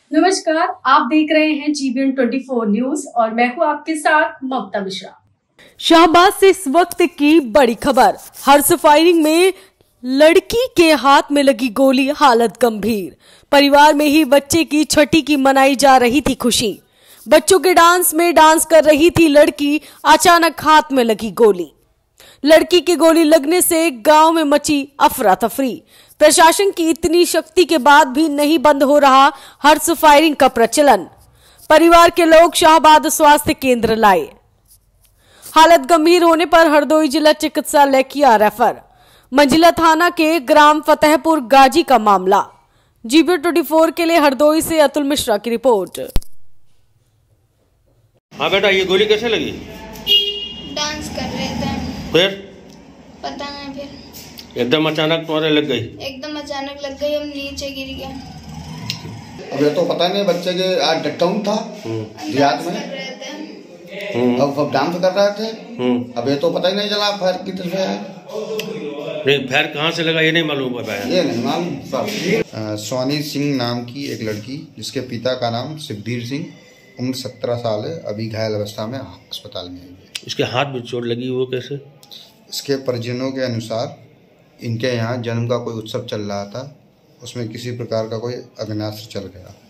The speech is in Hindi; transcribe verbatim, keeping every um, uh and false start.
नमस्कार, आप देख रहे हैं जीबीएन चौबीस न्यूज और मैं हूं आपके साथ ममता मिश्रा। शाहबाद से इस वक्त की बड़ी खबर। हर्ष फायरिंग में लड़की के हाथ में लगी गोली, हालत गंभीर। परिवार में ही बच्चे की छठी की मनाई जा रही थी खुशी। बच्चों के डांस में डांस कर रही थी लड़की, अचानक हाथ में लगी गोली। लड़की की गोली लगने से गांव में मची अफरा तफरी। प्रशासन की इतनी शक्ति के बाद भी नहीं बंद हो रहा हर्ष फायरिंग का प्रचलन। परिवार के लोग शाहबाद स्वास्थ्य केंद्र लाए। हालत गंभीर होने पर हरदोई जिला चिकित्सालय किया रेफर। मंजिला थाना के ग्राम फतेहपुर गाजी का मामला। जीबीएन चौबीस के लिए हरदोई से अतुल मिश्रा की रिपोर्ट। हाँ बेटा, ये गोली कैसे लगी? डांस कर रहे थे। फिर? पता नहीं, फिर एकदम अचानक तुम्हारे लग गई? एकदम अचानक लग गई, हम नीचे गिर गए। अब ये तो पता नहीं, बच्चे के आज डकटाउन था देहात में, अब अब डांस कर रहे थे। अब ये तो पता ही नहीं चला फायर की तरफ है। नहीं, फायर कहाँ से लगा ये नहीं मालूम है। ये नहीं मालूम। सोनी सिंह नाम की एक लड़की, जिसके पिता का नाम शिवधीर सिंह, उम्र सत्रह साल है, अभी घायल अवस्था में अस्पताल में है। इसके हाथ में चोट लगी, वो कैसे? इसके परिजनों के अनुसार इनके यहाँ जन्म का कोई उत्सव चल रहा था, उसमें किसी प्रकार का कोई अग्नास्त्र चल गया।